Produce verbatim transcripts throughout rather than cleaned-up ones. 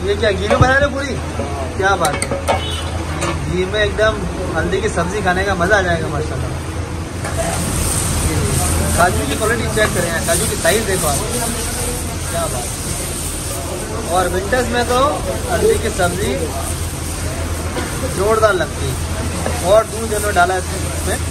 ये क्या घी में बना रहे पूरी? क्या बात है, घी में एकदम हल्दी की सब्जी खाने का मज़ा आ जाएगा माशाल्लाह। काजू की क्वालिटी चेक करें, काजू की साइज देखो आप, क्या बात है। और विंटर्स में तो हल्दी की सब्जी जोरदार लगती है। और दूध जो डाला है इसमें,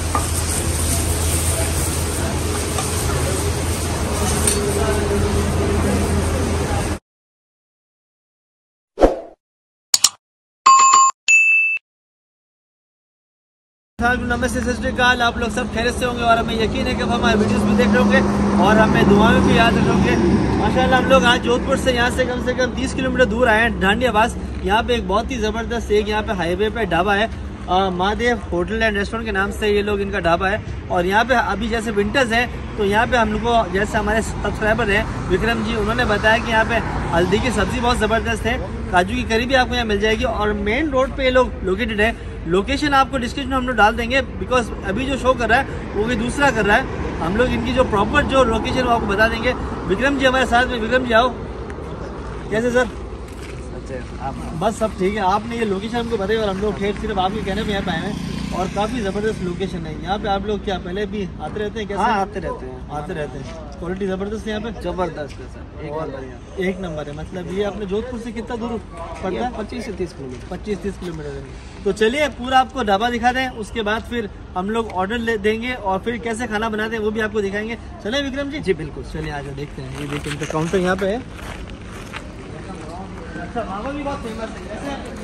नमस्ते सत श्री अकाल। आप लोग सब खैरियत से होंगे और हमें यकीन है कि हमारे वीडियोस भी देख रहे होंगे और हमें दुआ में भी याद रखोगे। माशाल्लाह हम लोग आज जोधपुर से यहाँ से कम से कम तीस किलोमीटर दूर आए हैं, ढांडियाबास। यहाँ पे एक बहुत ही ज़बरदस्त एक यहाँ पे हाईवे पे ढाबा है, महादेव होटल एंड रेस्टोरेंट के नाम से ये लोग इनका ढाबा है। और यहाँ पे अभी जैसे विंटर्स है तो यहाँ पे हम लोग को, जैसे हमारे सब्सक्राइबर हैं विक्रम जी, उन्होंने बताया कि यहाँ पे हल्दी की सब्ज़ी बहुत ज़बरदस्त है, काजू की करी भी आपको यहाँ मिल जाएगी। और मेन रोड पे ये लोग लोकेटेड है। लोकेशन आपको डिस्क्रिप्शन में हम लोग डाल देंगे, बिकॉज अभी जो शो कर रहा है वो भी दूसरा कर रहा है। हम लोग इनकी जो प्रॉपर जो लोकेशन वो आपको बता देंगे। विक्रम जी हमारे साथ में, विक्रम जी आओ। कैसे सर? आप बस सब ठीक है। आपने ये लोकेशन हमको बताई और हम लोग ठेठ सिर्फ आपके कहने पे यहाँ पे आए हैं और काफ़ी ज़बरदस्त लोकेशन है। यहाँ पे आप लोग क्या पहले भी आते रहते हैं? कैसे? हाँ, आते रहते हैं, आते रहते हैं। क्वालिटी ज़बरदस्त है यहाँ पे, ज़बरदस्त है सर, एक नंबर, एक नंबर है। मतलब ये आपने जोधपुर से कितना दूर पड़ता है? पच्चीस से तीस किलोमीटर पच्चीस तीस किलोमीटर है। तो चलिए पूरा आपको ढाबा दिखा दें, उसके बाद फिर हम लोग ऑर्डर ले देंगे और फिर कैसे खाना बनाते हैं वो भी आपको दिखाएंगे। चले विक्रम जी? जी बिल्कुल, चलिए आ जाओ, देखते हैं। ये देखिए इनका काउंटर यहाँ पे है। अच्छा, मावा भी बहुत फेमस है ऐसे।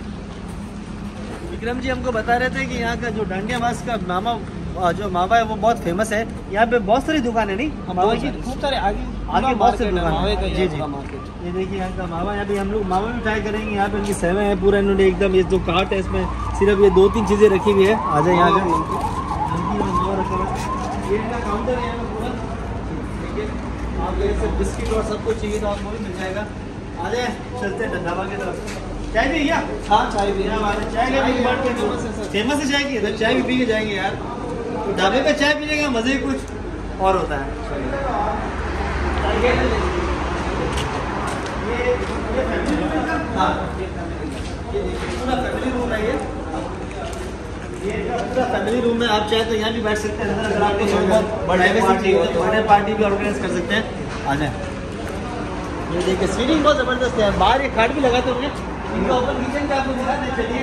विक्रम जी हमको बता रहे थे कि यहाँ का जो ढांडियाबास का मामा जो मावा है वो बहुत फेमस है। यहाँ पे बहुत सारी दुकानें, नहीं मावा की खूब सारे आगे आगे बहुत सारी दुकानें। जी जी, ये देखिए यहाँ का मावा। यहाँ पे हम लोग मावा भी ट्राई करेंगे। यहाँ पे इनकी सेवा है पूरा, इन्होंने एकदम ये जो कार्ट है इसमें सिर्फ ये दो तीन चीज़ें रखी हुई है। आ जाए यहाँ का ये इनका काउंटर है पूरा, ठीक है। आप जैसे बिस्किट और सब कुछ चाहिए तो आपको भी मिल जाएगा। आ जाए, चलते हैं ढाबा की तरफ। चाय भी भैया? हाँ चाय भी, चाय फेमस है चाय की, तो चाय भी पी के जाएंगे यार। तो ढाबे पे चाय पीने का मज़े ही कुछ और होता है। हाँ, ये पूरा फैमिली रूम है, ये ये पूरा फैमिली रूम है। आप चाहे तो यहाँ भी बैठ सकते हैं, अगर आपको बर्थडे पार्टी हो तो बर्थडे पार्टी भी ऑर्गेनाइज कर सकते हैं। आ जाए। ये देखिए सीटिंग बहुत ज़बरदस्त है, बाहर एक खाट भी लगाते होंगे। इनका ओपन किचन का आपको दिखा दें, चलिए।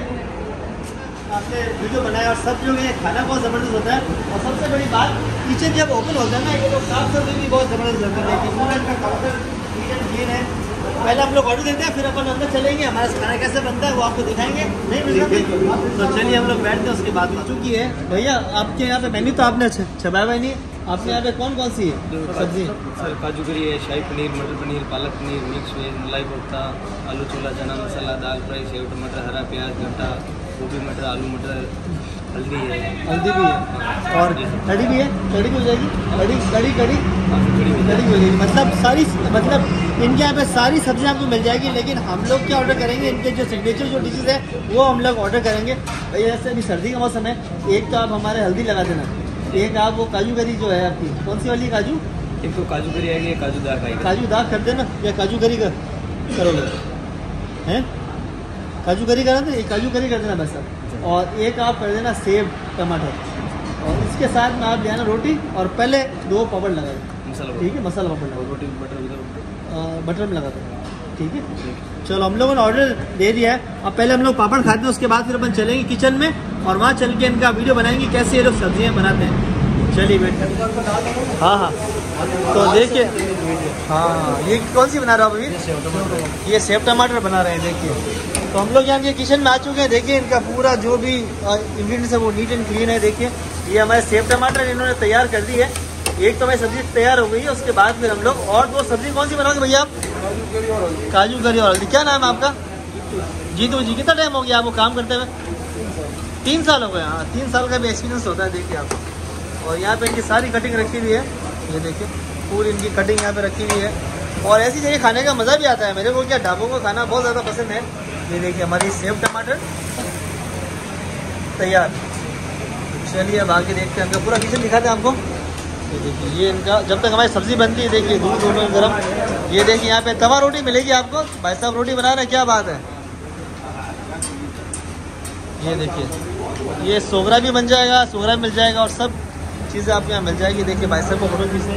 आपने वीडियो बनाया और सब जो है खाना बहुत ज़बरदस्त होता है। और सबसे बड़ी बात, किचन जब ओपन होता है ना, ये लोग साफ सफाई भी बहुत ज़बरदस्त करते हैं। पूरा इनका काउंटर किचन क्लीन है। पहले हम लोग ऑर्डर देते हैं, फिर अपन अंदर चलेंगे, हमारा खाना कैसे बनता है वो आपको दिखाएंगे। नहीं बिल्कुल, तो चलिए हम लोग बैठते हैं, उसके बाद हो चुकी है। भैया आपके यहाँ पे मेन्यू तो आपने छपाया हुआ नहीं, आपके यहाँ पे कौन कौन सी है सब्जी? सर काजू करी है, शाही पनीर, मटर पनीर, पालक पनीर, मिक्स वेज, मलाई कोफ्ता, आलू छोला, चना मसाला, दाल फ्राई, सेव टमाटर, हरा प्याज, गट्टा, गोभी मटर, आलू मटर, हल्दी है, हल्दी भी है और कड़ी भी है। कड़ी भी हो जाएगी, कड़ी कड़ी कड़ी कड़ी हो जाएगी। मतलब सारी, मतलब इनके यहाँ पे सारी सब्जियाँ आपको मिल जाएगी। लेकिन हम लोग क्या ऑर्डर करेंगे, इनके जो सिग्नेचर जो डिशेज़ है वो हम लोग ऑर्डर करेंगे। भैया जैसे अभी सर्दी का मौसम है, एक तो आप हमारे हल्दी लगा देना, एक आप वो काजू करी जो है आपकी, कौन सी वाली काजू? एक तो काजू करी आएगी, काजू दाग आएगी। काजू दाग कर देना या काजू करी कर करोगे हैं? काजू करी करा तो एक काजू करी कर देना बस सब। और एक आप कर देना सेब टमाटर। और इसके साथ में आप ले आना रोटी और पहले दो पापड़ लगा देना, मसाला, ठीक है। मसाला पापड़ लगा, रोटी बटर बटर में लगा देना, ठीक है। चलो हम लोगों ने ऑर्डर दे दिया है। अब पहले हम लोग पापड़ खाते हैं, उसके बाद फिर अपन चलेंगे किचन में और वहाँ चल के इनका वीडियो बनाएंगे कैसे ये लोग सब्जियाँ बनाते हैं। चलिए बेटे। हाँ हाँ, तो देखिए, हाँ ये कौन सी बना रहा हूँ अभी? ये सेब टमाटर बना रहे हैं। देखिए तो हम लोग यहाँ के किचन में आ चुके हैं। देखिए इनका पूरा जो भी इंग्रेडिएंट्स है वो नीट एंड क्लीन है। देखिए ये हमारे सेब टमाटर इन्होंने तैयार कर दी है। एक तो हमारी सब्जी तैयार हो गई है, उसके बाद फिर हम लोग और दो सब्जी कौन सी बनाओगे भैया आप? काजू करी और हल्दी। क्या नाम है आपका? जीतू जी। कितना टाइम हो गया आपको काम करते हुए? तीन साल हो गए। हाँ, तीन साल का भी एक्सपीरियंस होता है। देखिए आप, और यहाँ पे इनकी सारी कटिंग रखी हुई है। ये देखिए पूरी इनकी कटिंग यहाँ पे रखी हुई है। और ऐसी जगह खाने का मज़ा भी आता है मेरे को। क्या ढाबों का खाना बहुत ज़्यादा पसंद है। ये देखिए हमारी सेब टमाटर तैयार। चलिए अब आगे देखते हैं, हमको पूरा किचन दिखाते हैं आपको। ये देखिए, ये इनका जब तक हमारी सब्जी बनती है, देखिए दूध दोनों गर्म। ये देखिए यहाँ पे तवा रोटी मिलेगी आपको। भाई साहब रोटी बना रहे हैं, क्या बात है। ये देखिए, ये सोगरा भी बन जाएगा, सोगरा भी मिल जाएगा और सब चीज़ें आपके यहाँ मिल जाएगी। देखिए भाई साहब को फोटो खींचने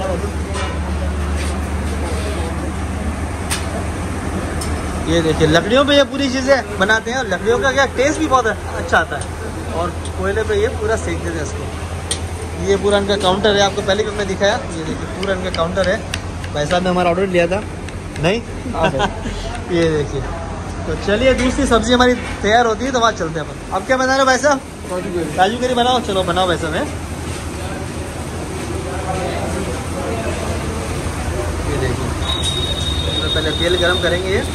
ये देखिए, लकड़ियों पे ये पूरी चीज़ें बनाते हैं और लकड़ियों का क्या टेस्ट भी बहुत अच्छा आता है। और कोयले पे ये पूरा सेक देते हैं इसको। ये पूरा इनका काउंटर है, आपको पहले भी हमने दिखाया। ये देखिए पूरा इनका काउंटर है। भाई साहब ने हमारा ऑर्डर लिया था नहीं ये देखिए। तो चलिए दूसरी सब्जी हमारी तैयार होती है तो वहाँ चलते हैं अपन। अब क्या बना रहे हो भाई साहब? काजू करी बनाओ। चलो बनाओ भाई साहब। है ये देखिए, तो पहले तेल गरम करेंगे। ये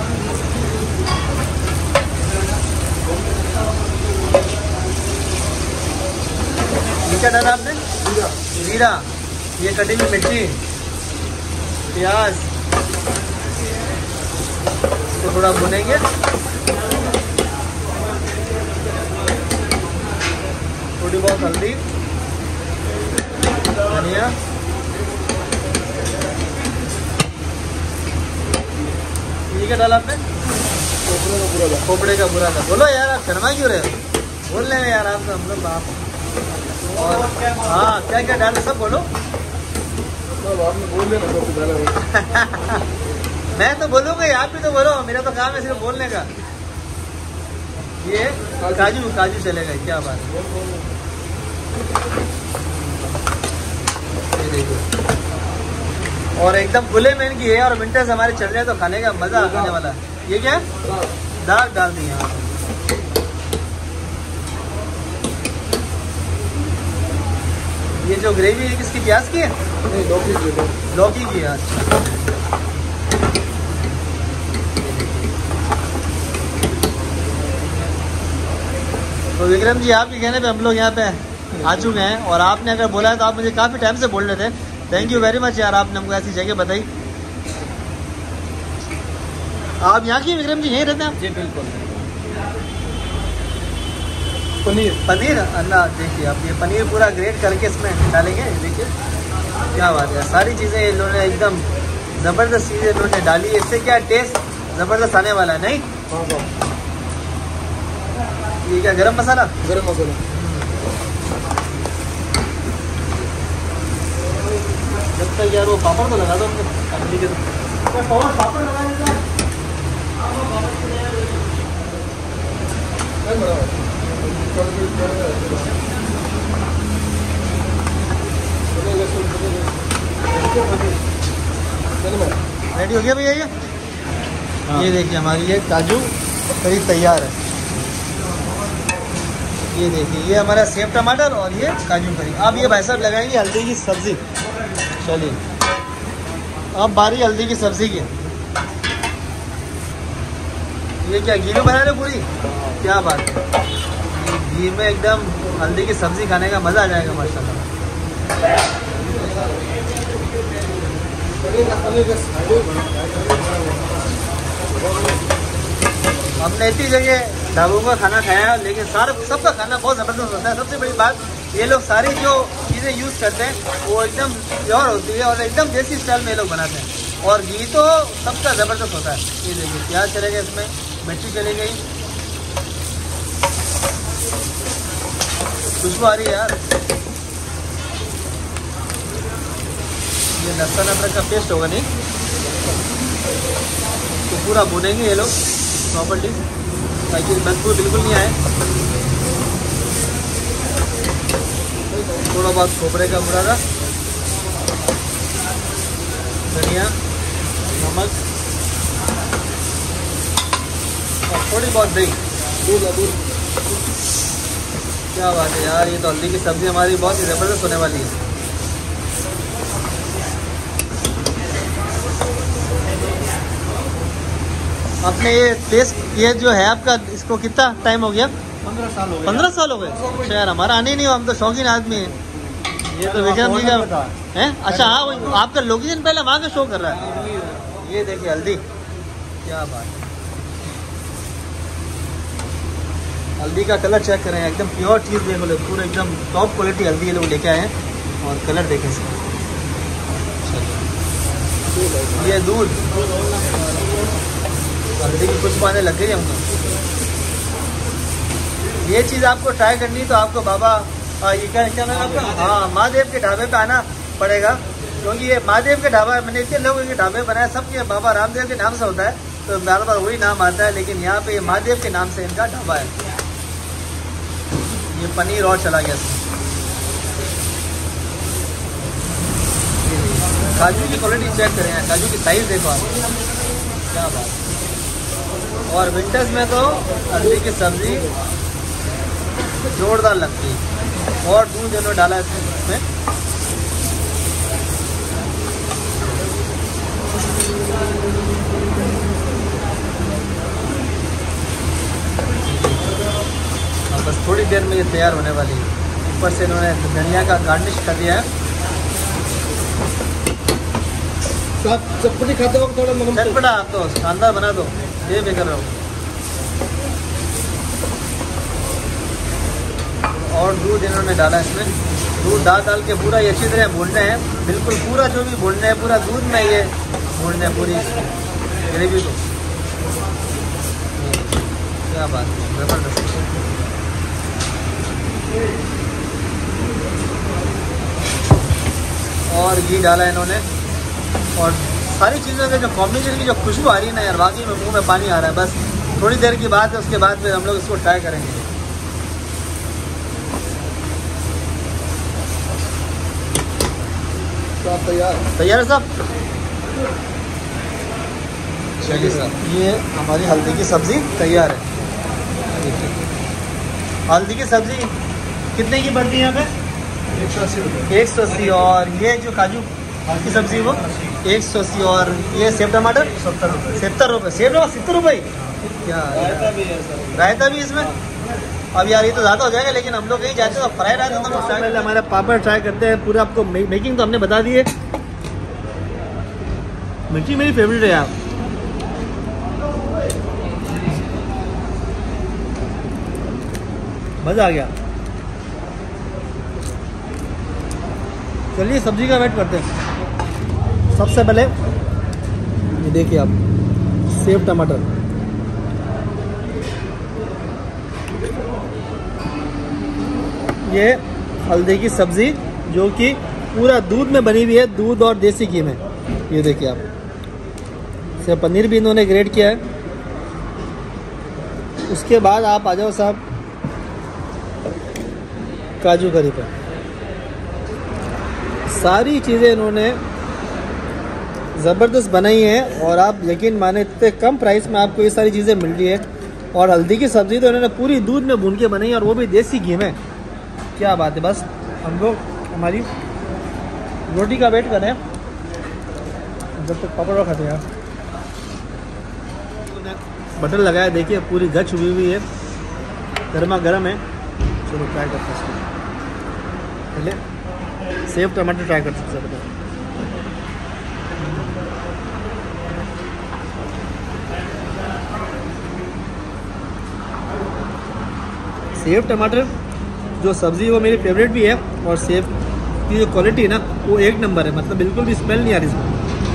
क्या डाला आपने? जीरा। जीरा, ये कटी हुई मिर्ची, प्याज, इसको थोड़ा भुनेंगे। थोड़ी बहुत हल्दी, धनिया, ये क्या डाला आपने? खोपड़े का बुरा था। बोलो यार, आप शर्मा क्यों रहे हो? बोल रहे हैं यार आप तो, हम लोग आप। और हाँ, क्या क्या डाले सब बोलो। मैं तो बोलूँगा, आप भी तो बोलो। मेरा तो काम है सिर्फ बोलने का। ये काजू काजू चलेगा, क्या बात है। ये देखो, और एकदम खुले में इनकी है और विंटर्स हमारे चल रहे हैं तो खाने का मजा आने वाला है। ये क्या है? दाल डाल दी यहाँ। ये जो ग्रेवी है किसकी? प्याज की है? नहीं, लौकी की। लौकी की है। अच्छा, तो विक्रम जी आपके कहने पे हम लोग यहाँ पे आ चुके हैं और आपने अगर बोला है तो आप मुझे काफ़ी टाइम से बोल रहे थे। थैंक यू वेरी मच यार, आपने हमको ऐसी जगह बताई। आप यहाँ की विक्रम जी यहीं रहते हैं? जी बिल्कुल। पनीर पनीर अल्लाह, देखिए आप ये पनीर पूरा ग्रेट करके इसमें डालेंगे। देखिए क्या बात है, सारी चीज़ें इन्होंने एकदम ज़बरदस्त चीज़ें इन्होंने डाली। इससे क्या टेस्ट ज़बरदस्त आने वाला है। नहीं, ये क्या गरम मसाला? गरम मसाला। जब तक यार वो पापड़ तो लगा दो हमको। ठीक है, तो पापड़ लगा देता। रेडी हो गया भैया ये? हाँ। ये देखिए हमारी ये काजू करी तैयार है। ये देखिए, ये हमारा सेव टमाटर और ये काजू करी। अब ये भाई साहब लगाएंगे हल्दी की सब्जी। चलिए, अब बारी हल्दी की सब्जी की। ये क्या घी में बना रहे पूरी? क्या बात है, घी में एकदम हल्दी की सब्जी खाने का मज़ा आ जाएगा माशाल्लाह। हमने इतनी जगह ढाबों का खाना खाया, लेकिन सारा सबका खाना बहुत ज़बरदस्त होता है। सबसे बड़ी बात, ये लोग सारी जो चीज़ें यूज़ करते हैं वो एकदम प्योर होती है और एकदम देसी स्टाइल में ये लोग बनाते हैं। और घी तो सबका ज़बरदस्त होता है। ये देखिए, प्याज चलेगा इसमें, मिर्ची चली गई, खुशबू आ रही है यार। ये लहसुन अदरक का पेस्ट होगा नहीं, तो पूरा भुनेंगे ये लोग प्रॉपर्ली ताकि बदबू बिल्कुल नहीं आए। थोड़ा बहुत खोपरे का बुरा, धनिया, नमक और थोड़ी बहुत दही। क्या बात है यार, ये तो हल्दी की सब्ज़ी हमारी बहुत ही ज़बरदस्त होने वाली है। अपने ये टेस्ट, ये जो है आपका, इसको कितना टाइम हो गया? पंद्रह साल हो गए। पंद्रह साल हो गए? अच्छा यार, हमारा आने ही नहीं हुआ, हम तो शौकीन आदमी हैं। ये तो विक्रम जी का है। अच्छा हाँ, आपका लोकेशन पहले वहाँ का शो कर रहा है। ये देखिए हल्दी, क्या बात है, हल्दी का कलर चेक करें, एकदम प्योर चीज़ देखो, पूरा एकदम टॉप क्वालिटी हल्दी ये लोग लेके आए हैं। और कलर देखें इसका, ये दूध हल्दी की खुशबू आने लग गई हमको। ये चीज़ आपको ट्राई करनी तो आपको बाबा आ, ये क्या क्या नाम आपका, हाँ महादेव के ढाबे पे आना पड़ेगा, क्योंकि ये महादेव के ढाबा मैंने इतने लोगों के ढाबे बनाया, सबके बाबा रामदेव के नाम से होता है तो बार बार वही नाम आता है, लेकिन यहाँ पे ये महादेव के नाम से इनका ढाबा है। ये पनीर और चला गया इसमें। काजू की क्वालिटी चेक करें, काजू की साइज देखो आप, क्या बात। और विंटर्स में तो हल्दी की सब्जी जोरदार लगती है। और दूध जो डाला है इसमें, और बस थोड़ी देर में ये तैयार होने वाली है। ऊपर से इन्होंने धनिया का गार्निश कर दिया है। चटपटी खाते हो थोड़ा नमक चटपटा आप तो शानदार बना दो, ये भी कर रहे हो। और दूध इन्होंने डाला इसमें, दूध डाल डाल के पूरा ये अच्छी तरह भूनना है, बिल्कुल पूरा जो भी भूनना है पूरा दूध में ये भूनना है पूरी ग्रेवी को। क्या बात है, जबरदस्त। और घी डाला इन्होंने, और सारी चीज़ों के जो कॉम्बिनेशन की जो खुशबू आ रही है ना यार, वाकई में मुंह में पानी आ रहा है। बस थोड़ी देर की बात है, उसके बाद फिर हम लोग इसको ट्राई करेंगे। तो आप तैयार तैयार है साहब? चलिए साहब, ये हमारी हल्दी की सब्ज़ी तैयार है। हल्दी की सब्ज़ी कितने की पड़ती है यहाँ पे? एक सौ अस्सी रुपये। एक सौ अस्सी। और ये जो काजू की सब्ज़ी वो एक सौ अस्सी। और ये सेब टमाटर सत्तर रुपये। सत्तर रुपये। सेब टमाटर सत्तर रुपये, क्या रायता भी है सर। रायता भी इसमें? अब यार ये तो ज़्यादा हो जाएगा, लेकिन हम लोग कहीं जाते हैं तो फ्राई रायता तो पहले हमारा पापड़ ट्राई करते हैं। पूरा आपको मेकिंग तो हमने बता दी है। मिर्ची मेरी फेवरेट है यार। मज़ा आ गया। चलिए सब्जी का वेट करते हैं। सबसे पहले ये देखिए आप, सेब टमाटर, ये हल्दी की सब्ज़ी जो कि पूरा दूध में बनी हुई है, दूध और देसी घी में। ये देखिए आप, से पनीर भी इन्होंने ग्रेट किया है। उसके बाद आप आ जाओ साहब काजू करी पर। सारी चीज़ें इन्होंने ज़बरदस्त बनाई हैं, और आप यकीन माने इतने कम प्राइस में आपको ये सारी चीज़ें मिल रही है। और हल्दी की सब्ज़ी तो इन्होंने पूरी दूध में भून के बनाई, और वो भी देसी घी में। क्या बात है। बस हम लोग हमारी रोटी का वेट करें जब तक पापड़ खाते हैं। बटर लगाया, देखिए पूरी गच हुई हुई है, गर्मा गर्म है। चलो ट्राई करते हैं इसको। पहले सेब टमाटर ट्राई कर सकते हैं। सेब टमाटर जो सब्ज़ी वो मेरी फेवरेट भी है, और सेब की जो क्वालिटी है ना वो एक नंबर है, मतलब बिल्कुल भी स्मेल नहीं आ रही इसमें।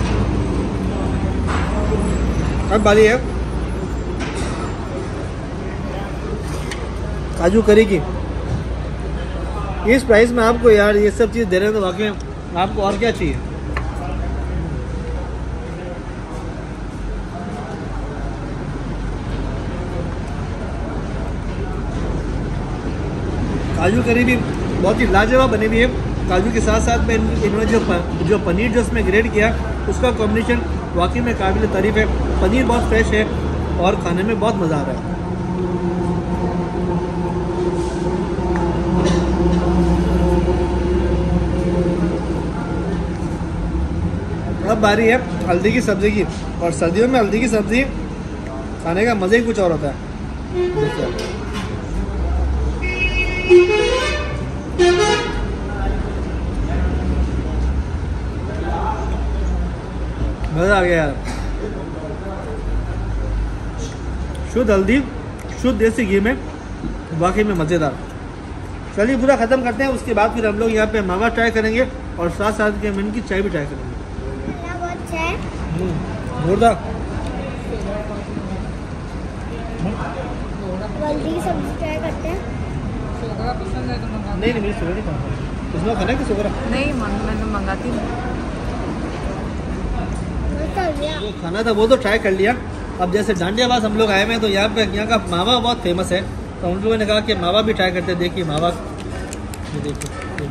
अब बारी है काजू करी की। इस प्राइस में आपको यार ये सब चीज़ दे रहे हैं तो वाकई आपको और क्या चाहिए। काजू करी भी बहुत ही लाजवाब बनी हुई है। काजू के साथ साथ में इन्होंने जो जो पनीर जो इसमें ग्रेड किया उसका कॉम्बिनेशन वाकई में काबिल तारीफ़ है। पनीर बहुत फ्रेश है और खाने में बहुत मज़ा आ रहा है। अब बारी है हल्दी की सब्ज़ी की, और सर्दियों में हल्दी की सब्ज़ी खाने का मज़ा ही कुछ और होता है। देखिए मज़ा आ गया यार। शुद्ध हल्दी शुद्ध देसी घी में वाकई में मज़ेदार। चलिए पूरा ख़त्म करते हैं, उसके बाद फिर हम लोग यहाँ पे मावा ट्राई करेंगे और साथ साथ के मिनट की चाय भी ट्राई करेंगे। जोरदार। जल्दी सब्जी ट्राई करते हैं। नहीं नहीं मेरी शुगर नहीं खाना, उसमें खाना है कि शुगर नहीं मैंने मंगाती हूँ। जो खाना था वो तो ट्राई कर लिया। अब जैसे डांडियाबाज हम लोग आए हुए हैं तो यहाँ पे यहाँ का मावा बहुत फेमस है, तो उन लोगों ने कहा कि मावा भी ट्राई करते हैं। देखिए मावा, ये देखिए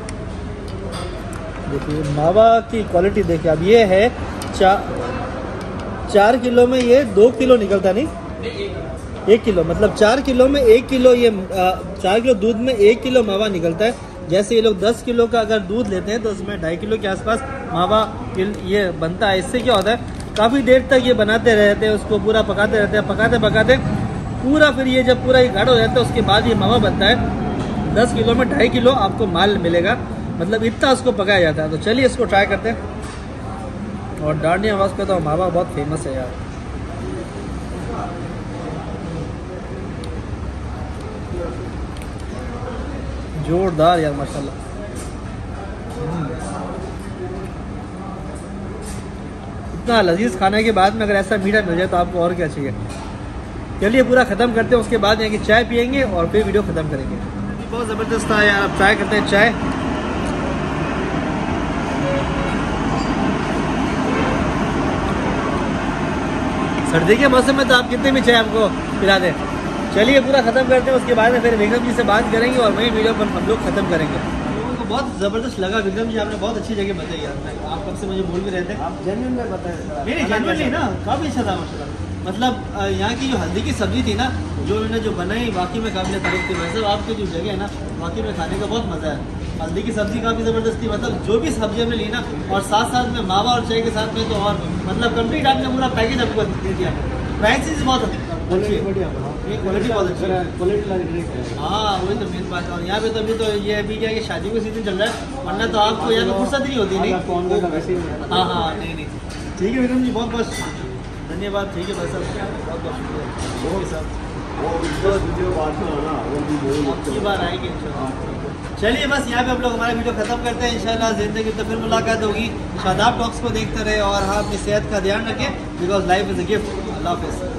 देखिए मावा की क्वालिटी देखिए। अब ये है चार चार किलो में ये दो किलो निकलता नहीं, एक किलो मतलब चार किलो में एक किलो, ये चार किलो दूध में एक किलो मावा निकलता है। जैसे ये लोग दस किलो का अगर दूध लेते हैं तो उसमें ढाई किलो के आसपास मावा ये बनता है। इससे क्या होता है, काफ़ी देर तक ये बनाते रहते हैं, उसको पूरा पकाते रहते हैं, पकाते पकाते पूरा फिर ये जब पूरा ये गाढ़ा हो जाता है उसके बाद ये मावा बनता है। दस किलो में ढाई किलो आपको माल मिलेगा, मतलब इतना उसको पकाया जाता है। तो चलिए इसको ट्राई करते हैं। और डांडियाबाज का तो मावा बहुत फेमस है यार। जोरदार यार माशाल्लाह। इतना लजीज खाने के बाद में अगर ऐसा मीठा मिल जाए तो आपको और क्या चाहिए। चलिए पूरा ख़त्म करते हैं, उसके बाद यहाँ की चाय पियेंगे और फिर वीडियो ख़त्म करेंगे। बहुत ज़बरदस्त था यार। अब ट्राई करते हैं चाय। सर्दी के मौसम में तो आप कितने भी चाय आपको पिला दें। चलिए पूरा ख़त्म करते हैं, उसके बाद में फिर विक्रम जी से बात करेंगे और वही वीडियो पर हम लोग ख़त्म करेंगे। लोगों को बहुत ज़बरदस्त लगा विक्रम जी, आपने बहुत अच्छी जगह बताई यार। आप कब से मुझे बोल भी रहे थे, आप जेन्युइन में बताएं। नहीं जेन्युइनली ना काफ़ी अच्छा था माशाल्लाह। मतलब यहाँ की जो हल्दी की सब्ज़ी थी ना, जो उन्होंने जो बनाई वाकई में काबिल तारीफ थी। वैसे आपकी जो जगह है ना वाकई में खाने का बहुत मज़ा है। हल्दी की सब्ज़ी काफ़ी ज़बरदस्त थी, मतलब जो भी सब्जी हमने ली ना, और साथ साथ में मावा और चाय के साथ में तो और मतलब कंप्लीट आपने पूरा पैकेज आपको दे दिया। प्राइसेस बहुत अच्छी है, क्वालिटी बहुत अच्छी है, क्वालिटी। हाँ वही तो मेन बात है। और यहाँ पे तो अभी तो ये अभी क्या कि शादी का सीजन चल रहा है, वरना तो आपको यहाँ पे फुर्सत नहीं होती। नहीं हाँ हाँ नहीं नहीं ठीक है विक्रम जी, बहुत बहुत धन्यवाद। ठीक है भाई साहब, बहुत बहुत शुक्रिया आपकी बार आएगी इंशाल्लाह। चलिए बस यहाँ पे हम लोग हमारा वीडियो खत्म करते हैं। इंशाल्लाह ज़िंदगी तो फिर मुलाकात होगी। शादाब टॉक्स को देखते रहे और हाँ अपनी सेहत का ध्यान रखें, because life is a gift. अल्लाह हाफ़िज़।